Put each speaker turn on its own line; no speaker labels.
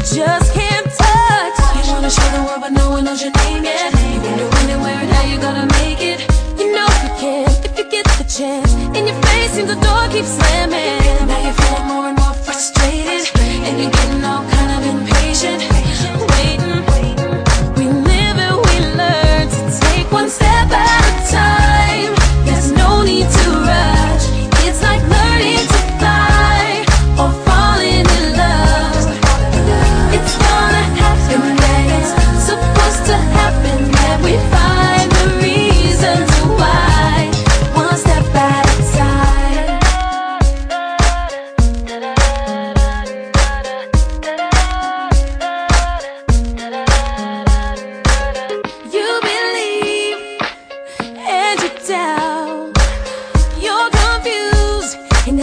just can't touch.
You wanna show the world but no one knows your name yet. You wonder when and where and how you gonna make it.
You know you can if you get the chance. In your face seems the door keeps slamming.
Now you're feeling more and more frustrated, and you're getting all kind of impatient.
Waiting, we live and we learn to take one step at a time. There's no need to rush. It's like learning to fly or falling in love. It's gonna happen, yeah, it's supposed to happen. That we find the reasons why, one step at a time. You believe and you doubt.